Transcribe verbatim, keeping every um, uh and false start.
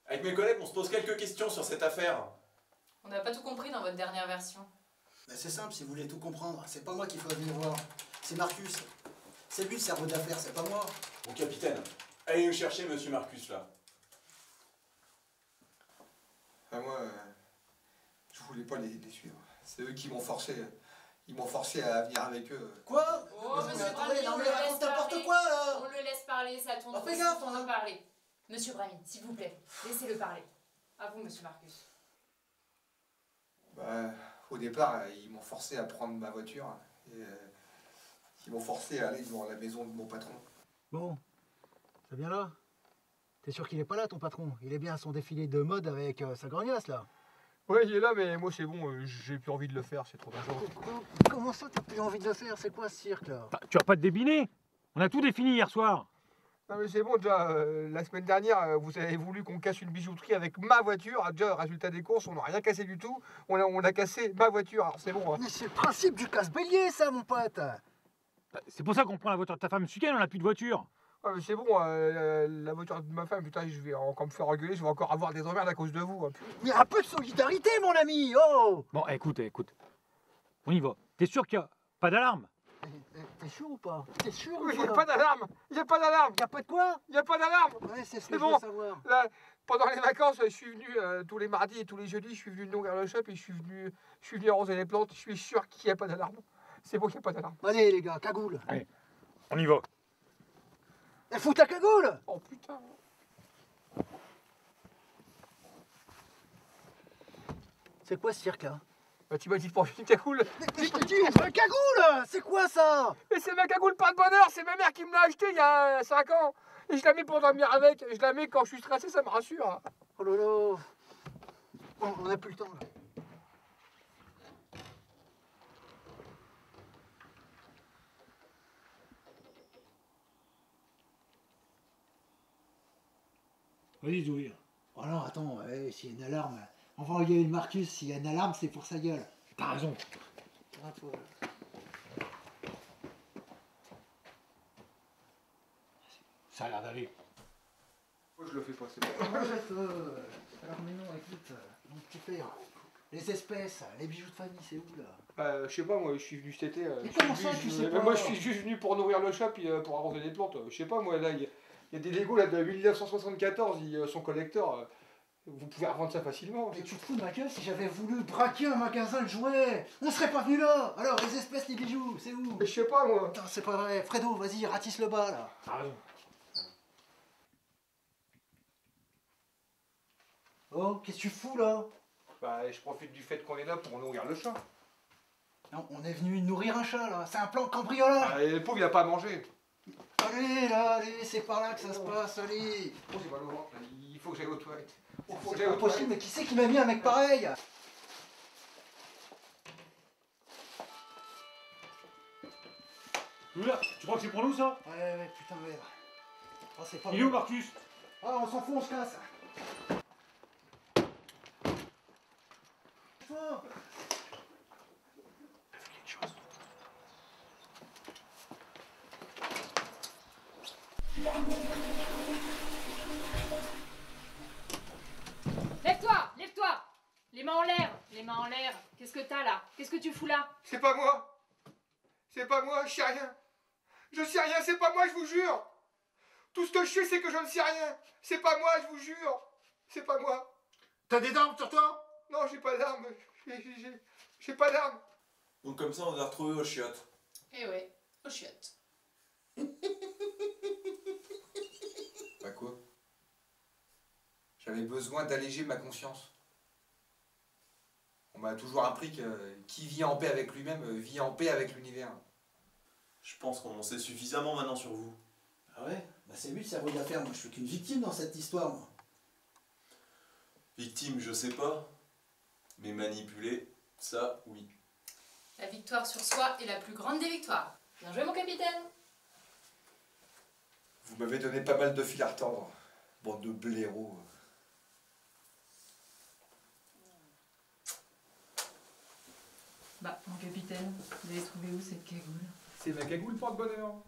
Avec mes collègues, on se pose quelques questions sur cette affaire. On n'a pas tout compris dans votre dernière version. Ben c'est simple, si vous voulez tout comprendre. C'est pas moi qu'il faut venir voir. C'est Marcus. C'est lui le cerveau d'affaires, c'est pas moi. Mon capitaine, allez nous chercher monsieur Marcus là. Enfin, moi, euh, je voulais pas les, les suivre. C'est eux qui m'ont forcé. Ils m'ont forcé à venir avec eux. Quoi? Oh, Mais monsieur attendez, Brami, non on mais le raconte laisse n'importe parler. quoi là. On le laisse parler, ça tourne Oh, fais aussi gaffe, pour hein. en parler. Monsieur Brami, s'il vous plaît, laissez-le parler. À vous, monsieur Marcus. Bah, au départ, ils m'ont forcé à prendre ma voiture. Et, euh, ils m'ont forcé à aller devant la maison de mon patron. Bon, c'est bien là. T'es sûr qu'il est pas là ton patron? Il est bien à son défilé de mode avec euh, sa grognasse là. Ouais, il est là, mais moi c'est bon, euh, j'ai plus envie de le faire, c'est trop dangereux. Comment ça t'as plus envie de le faire? C'est quoi ce cirque là? Tu vas pas te débiner. On a tout défini hier soir. Non mais c'est bon, déjà, euh, la semaine dernière, euh, vous avez voulu qu'on casse une bijouterie avec ma voiture. Ah, déjà, résultat des courses, on n'a rien cassé du tout. On a, on a cassé ma voiture, alors c'est bon. Hein. Mais c'est le principe du casse-bélier ça mon pote. C'est pour ça qu'on prend la voiture de ta femme ce week-end, on n'a plus de voiture. Ouais, mais c'est bon, euh, la, la voiture de ma femme, putain, je vais encore me faire engueuler, je vais encore avoir des emmerdes à cause de vous. Hein. Mais un peu de solidarité mon ami, oh. Bon, écoute, écoute. On y va. T'es sûr qu'il n'y a pas d'alarme? T'es sûr ou pas? T'es sûr ou Il n'y a pas? pas d'alarme, il n'y a pas d'alarme, Y'a pas de quoi? il n'y a pas d'alarme. Ouais, c'est ce C'est que je bon. veux savoir. Là, pendant les vacances, je suis venu euh, tous les mardis et tous les jeudis, je suis venu nourrir le shop et je suis venu, je suis venu arroser les plantes. Je suis sûr qu'il n'y a pas d'alarme. C'est bon qu'il n'y a pas d'alarme. Allez les gars, cagoule. Allez, on y va. Eh, fous ta cagoule. Oh putain. C'est quoi ce cirque là? Bah tu m'as dit pour une cagoule. Mais, mais je te dis, c'est une cagoule. C'est quoi ça? Mais c'est ma cagoule pas de bonheur, c'est ma mère qui me l'a achetée il y a cinq ans. Et je la mets pour dormir avec, je la mets quand je suis stressé, ça me rassure. Oh là là. Bon, on n'a plus le temps là. Vas-y, Zouir. Oh non, attends, eh, s'il y a une alarme, on va envoyer le Marcus, s'il y a une alarme, c'est pour sa gueule. T'as raison. Ah, faut- Ça a l'air d'aller. Moi je le fais pas, c'est bon. Arrête, euh, alors mais non, écoute, mon petit père, les espèces, les bijoux de famille, c'est où là? Euh, je sais pas, moi je suis venu cet été. euh, Mais je suis comment venu, ça, tu je- sais mais pas? Moi je suis juste venu pour nourrir le shop et euh, pour arroser les plantes. Je sais pas, moi là, il y, a- il y a des Legos là de mille neuf cent soixante-quatorze, ils euh, sont collecteurs. euh, Vous pouvez revendre ça facilement. Mais tu te fous de ma gueule? Si j'avais voulu braquer un magasin de jouets, on serait pas venu là. Alors, les espèces, les bijoux, c'est où? Mais je sais pas, moi. Putain, c'est pas vrai. Fredo, vas-y, ratisse le bas là. T'as raison. Oh, qu'est-ce que tu fous là? Bah, je profite du fait qu'on est là pour nourrir le chat. Non, on est venu nourrir un chat là. C'est un plan de cambriolage. Ah, et le pauvre, il a pas à manger. Allez là, allez, c'est par là que ça se passe, allez. Oh, j'ai mal au ventre, là. Il faut que j'aille aux toilettes. Il faut que C'est j'aille pas aux possible, toilettes. mais qui c'est qui m'a mis un mec pareil? Zouir, tu crois que c'est pour nous ça? Ouais, ouais, putain, merde. Ah, c'est pas Il est où vrai. Marcus? Ah, on s'en fout, on se casse. Toi. Lève-toi, lève-toi. Les mains en l'air, les mains en l'air. Qu'est-ce que t'as là? Qu'est-ce que tu fous là? C'est pas moi. C'est pas moi, je sais rien. Je sais rien, c'est pas moi, je vous jure. Tout ce que je sais, c'est que je ne sais rien. C'est pas moi, je vous jure. C'est pas moi. T'as des armes sur toi? Non, j'ai pas d'armes. J'ai- j'ai- J'ai pas d'armes. Donc comme ça, on va retrouver aux chiottes. Eh ouais, aux chiottes. Bah quoi? J'avais besoin d'alléger ma conscience. On m'a toujours appris que qui vit en paix avec lui-même euh, vit en paix avec l'univers. Je pense qu'on en sait suffisamment maintenant sur vous. Ah ouais? Bah c'est lui le cerveau d'affaires, moi je suis qu'une victime dans cette histoire, moi. Victime, je sais pas. Mais manipulé, ça, oui. La victoire sur soi est la plus grande des victoires. Bien joué mon capitaine. Vous m'avez donné pas mal de fil à retordre. Bande de blaireaux. Bah, mon capitaine, vous avez trouvé où cette cagoule? C'est ma cagoule porte-bonheur.